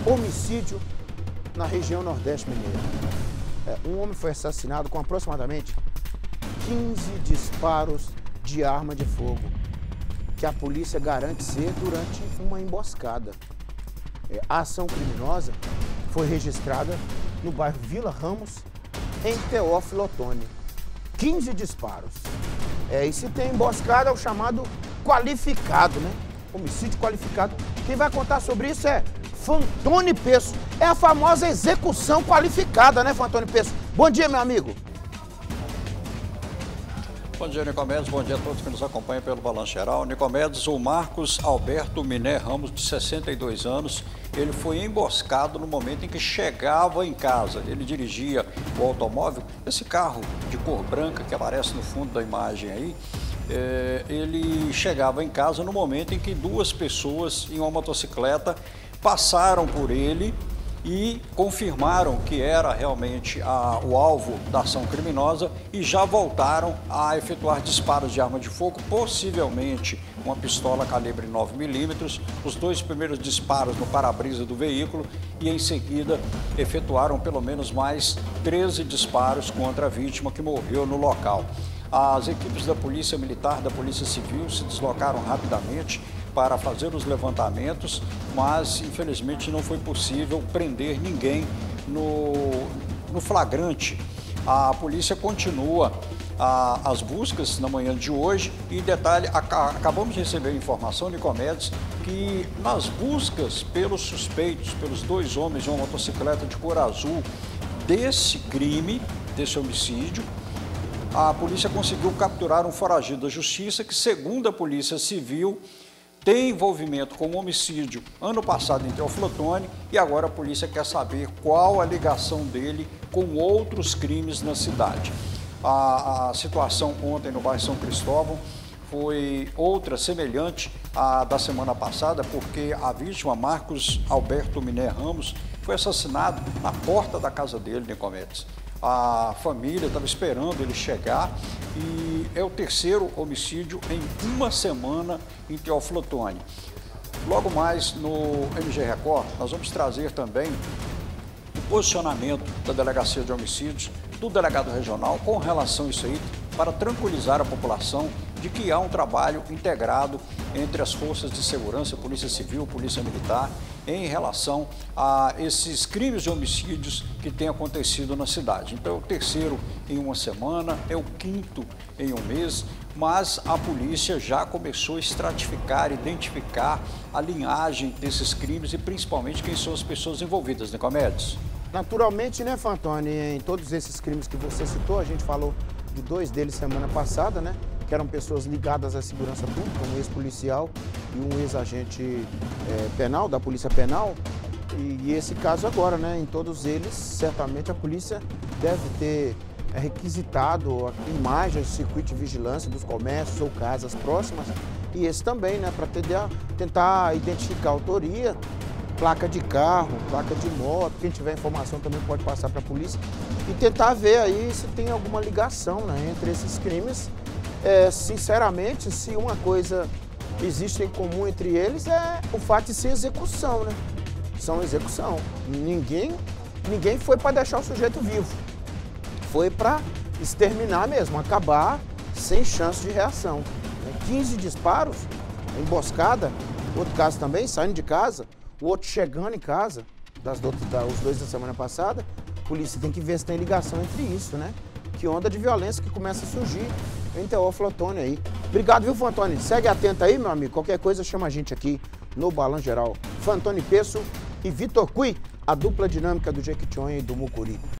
Homicídio na região Nordeste Mineira. Um homem foi assassinado com aproximadamente 15 disparos de arma de fogo, que a polícia garante ser durante uma emboscada. A ação criminosa foi registrada no bairro Vila Ramos, em Teófilo Otoni. 15 disparos. E se tem emboscada, é o chamado qualificado, né? Homicídio qualificado. Quem vai contar sobre isso é Fantoni Peço. É a famosa execução qualificada, né, Fantoni Peço? Bom dia, meu amigo. Bom dia, Nicomedes. Bom dia a todos que nos acompanham pelo Balanço Geral. Nicomedes, o Marcos Alberto Miné Ramos, de 62 anos, ele foi emboscado no momento em que chegava em casa. Ele dirigia o automóvel, esse carro de cor branca que aparece no fundo da imagem aí. Ele chegava em casa no momento em que duas pessoas em uma motocicleta passaram por ele e confirmaram que era realmente o alvo da ação criminosa e já voltaram a efetuar disparos de arma de fogo, possivelmente uma pistola calibre 9mm, os dois primeiros disparos no para-brisa do veículo e em seguida efetuaram pelo menos mais 13 disparos contra a vítima que morreu no local. As equipes da Polícia Militar, da Polícia Civil se deslocaram rapidamente para fazer os levantamentos, mas infelizmente não foi possível prender ninguém no flagrante. A polícia continua as buscas na manhã de hoje e, detalhe, acabamos de receber informação, Nicomedes, que nas buscas pelos suspeitos, pelos dois homens de uma motocicleta de cor azul desse crime, desse homicídio, a polícia conseguiu capturar um foragido da justiça que, segundo a Polícia Civil, tem envolvimento com um homicídio ano passado em Teófilo Otoni e agora a polícia quer saber qual a ligação dele com outros crimes na cidade. A situação ontem no bairro São Cristóvão foi outra semelhante à da semana passada, porque a vítima, Marcos Alberto Miné Ramos, foi assassinado na porta da casa dele, Nicomedes. A família estava esperando ele chegar e é o terceiro homicídio em uma semana em Teófilo Otoni. Logo mais no MG Record, nós vamos trazer também o posicionamento da Delegacia de Homicídios, do delegado regional com relação a isso aí, para tranquilizar a população de que há um trabalho integrado entre as forças de segurança, Polícia Civil, Polícia Militar, em relação a esses crimes de homicídios que têm acontecido na cidade. Então, é o terceiro em uma semana, é o quinto em um mês, mas a polícia já começou a estratificar, identificar a linhagem desses crimes e principalmente quem são as pessoas envolvidas, Nicomedes. Naturalmente, né, Fantoni, em todos esses crimes que você citou, a gente falou de dois deles semana passada, né? Que eram pessoas ligadas à segurança pública, um ex-policial e um ex-agente penal, da Polícia Penal. E esse caso agora, né? Em todos eles, certamente a polícia deve ter requisitado imagens, circuito de vigilância dos comércios ou casas próximas. E esse também, né? Para tentar identificar a autoria, placa de carro, placa de moto, quem tiver informação também pode passar para a polícia e tentar ver aí se tem alguma ligação, né, entre esses crimes. Sinceramente, se uma coisa existe em comum entre eles é o fato de ser execução, né? São execução. Ninguém foi para deixar o sujeito vivo. Foi para exterminar mesmo, acabar sem chance de reação. 15 disparos, emboscada, outro caso também, saindo de casa, o outro chegando em casa, os dois da semana passada. A polícia tem que ver se tem ligação entre isso, né? Que onda de violência que começa a surgir em Teófilo Otoni aí. Obrigado, viu, Fantoni? Segue atento aí, meu amigo. Qualquer coisa, chama a gente aqui no Balanço Geral. Fantoni Peço e Vitor Cui, a dupla dinâmica do Jequitinhonha e do Mucuri.